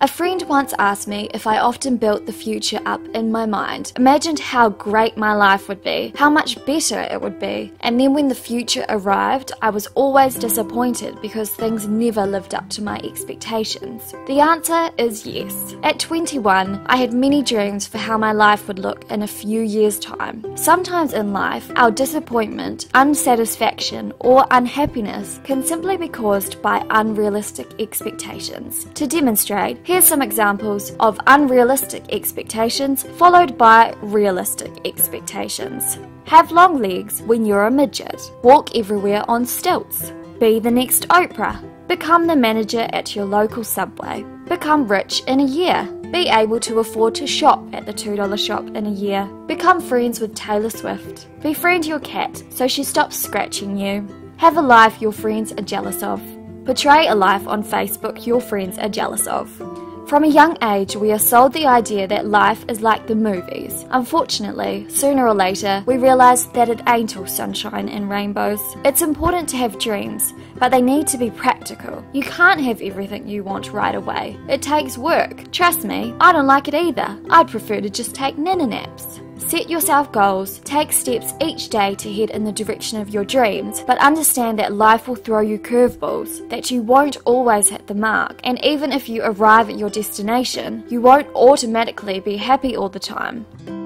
A friend once asked me if I often built the future up in my mind, imagined how great my life would be, how much better it would be, and then when the future arrived, I was always disappointed because things never lived up to my expectations. The answer is yes. At 21, I had many dreams for how my life would look in a few years' time. Sometimes in life, our disappointment, unsatisfaction, or unhappiness can simply be caused by unrealistic expectations. To demonstrate, here's some examples of unrealistic expectations followed by realistic expectations. Have long legs when you're a midget. Walk everywhere on stilts. Be the next Oprah. Become the manager at your local Subway. Become rich in a year. Be able to afford to shop at the $2 shop in a year. Become friends with Taylor Swift. Befriend your cat so she stops scratching you. Have a life your friends are jealous of. Portray a life on Facebook your friends are jealous of. From a young age, we are sold the idea that life is like the movies. Unfortunately, sooner or later, we realise that it ain't all sunshine and rainbows. It's important to have dreams, but they need to be practical. You can't have everything you want right away. It takes work. Trust me, I don't like it either. I'd prefer to just take nana naps. Set yourself goals, take steps each day to head in the direction of your dreams, but understand that life will throw you curveballs, that you won't always hit the mark, and even if you arrive at your destination, you won't automatically be happy all the time.